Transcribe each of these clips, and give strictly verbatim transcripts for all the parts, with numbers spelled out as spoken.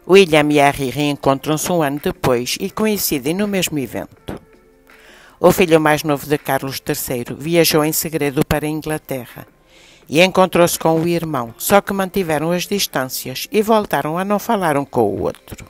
William e Harry reencontram-se um ano depois e coincidem no mesmo evento. O filho mais novo de Carlos terceiro viajou em segredo para a Inglaterra e encontrou-se com o irmão, só que mantiveram as distâncias e voltaram a não falar um com o outro.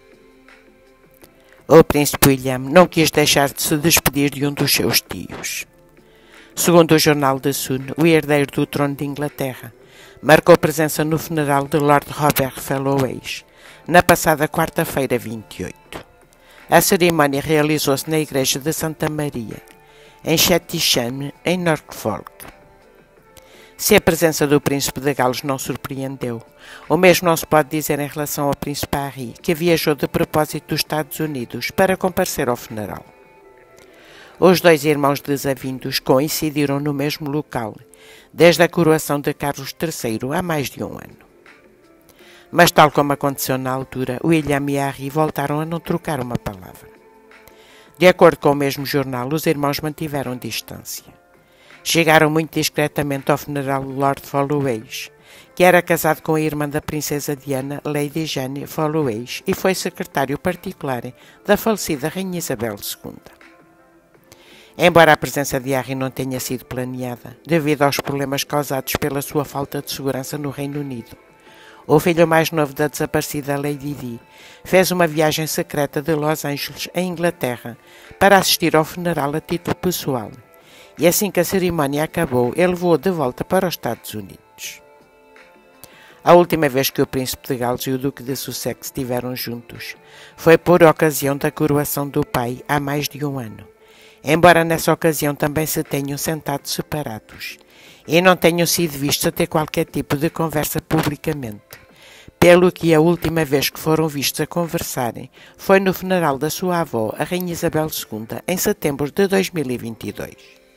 O príncipe William não quis deixar de se despedir de um dos seus tios. Segundo o jornal The Sun, o herdeiro do trono de Inglaterra marcou presença no funeral de Lord Robert Fallowes, na passada quarta-feira vinte e oito. A cerimónia realizou-se na igreja de Santa Maria, em Chetysham, em Norfolk. Se a presença do príncipe de Gales não surpreendeu, o mesmo não se pode dizer em relação ao príncipe Harry, que viajou de propósito dos Estados Unidos para comparecer ao funeral. Os dois irmãos desavindos coincidiram no mesmo local, desde a coroação de Carlos terceiro há mais de um ano. Mas, tal como aconteceu na altura, William e Harry voltaram a não trocar uma palavra. De acordo com o mesmo jornal, os irmãos mantiveram distância. Chegaram muito discretamente ao funeral de Lord Fallowes, que era casado com a irmã da princesa Diana, Lady Jane Fallowes, e foi secretário particular da falecida Rainha Isabel segunda. Embora a presença de Harry não tenha sido planeada, devido aos problemas causados pela sua falta de segurança no Reino Unido, o filho mais novo da desaparecida Lady Di fez uma viagem secreta de Los Angeles à Inglaterra para assistir ao funeral a título pessoal, e assim que a cerimónia acabou, ele voou de volta para os Estados Unidos. A última vez que o príncipe de Gales e o duque de Sussex estiveram juntos foi por ocasião da coroação do pai há mais de um ano, embora nessa ocasião também se tenham sentado separados e não tenham sido vistos a ter qualquer tipo de conversa publicamente, pelo que a última vez que foram vistos a conversarem foi no funeral da sua avó, a Rainha Isabel segunda, em setembro de dois mil e vinte e dois.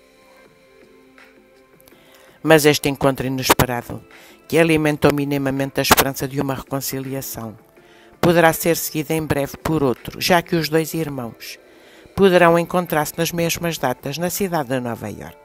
Mas este encontro inesperado, que alimentou minimamente a esperança de uma reconciliação, poderá ser seguido em breve por outro, já que os dois irmãos poderão encontrar-se nas mesmas datas na cidade de Nova Iorque.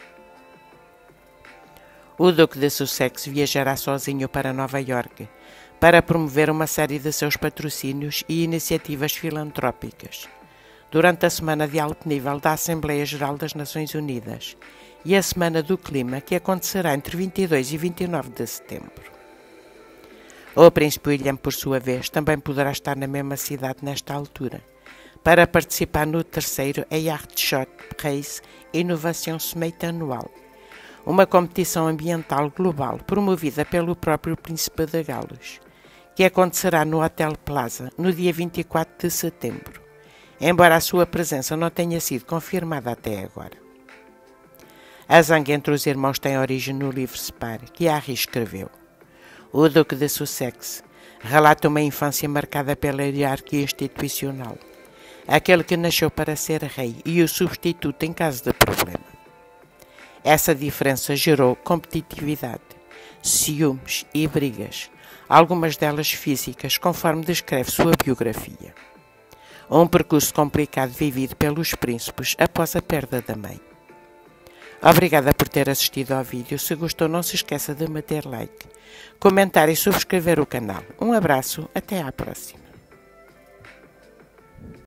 O Duque de Sussex viajará sozinho para Nova Iorque para promover uma série de seus patrocínios e iniciativas filantrópicas durante a Semana de Alto Nível da Assembleia Geral das Nações Unidas e a Semana do Clima, que acontecerá entre vinte e dois e vinte e nove de setembro. O príncipe William, por sua vez, também poderá estar na mesma cidade nesta altura, para participar no terceiro Yacht Shot Race Innovation Summit anual, uma competição ambiental global promovida pelo próprio príncipe de Gales, que acontecerá no Hotel Plaza no dia vinte e quatro de setembro, embora a sua presença não tenha sido confirmada até agora. A zanga entre os irmãos tem origem no livro Separ, que Harry escreveu. O Duque de Sussex relata uma infância marcada pela hierarquia institucional, aquele que nasceu para ser rei e o substituto em caso de problema. Essa diferença gerou competitividade, ciúmes e brigas, algumas delas físicas, conforme descreve sua biografia. Um percurso complicado vivido pelos príncipes após a perda da mãe. Obrigada por ter assistido ao vídeo. Se gostou, não se esqueça de meter like, comentar e subscrever o canal. Um abraço, até à próxima.